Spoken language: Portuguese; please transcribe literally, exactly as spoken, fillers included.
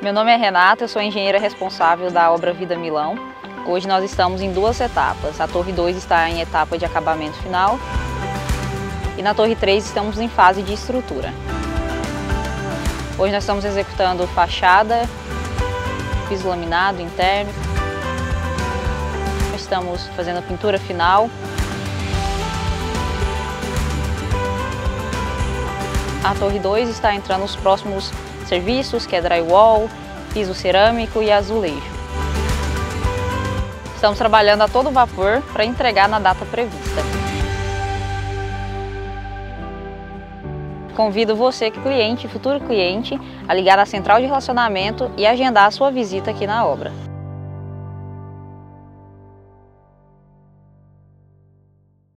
Meu nome é Renata, eu sou engenheira responsável da obra Vida Milão. Hoje nós estamos em duas etapas. A Torre dois está em etapa de acabamento final e na Torre três estamos em fase de estrutura. Hoje nós estamos executando fachada, piso laminado interno, estamos fazendo a pintura final. A Torre dois está entrando nos próximos serviços, que é drywall, piso cerâmico e azulejo. Estamos trabalhando a todo vapor para entregar na data prevista. Convido você, cliente e futuro cliente, a ligar na central de relacionamento e agendar a sua visita aqui na obra.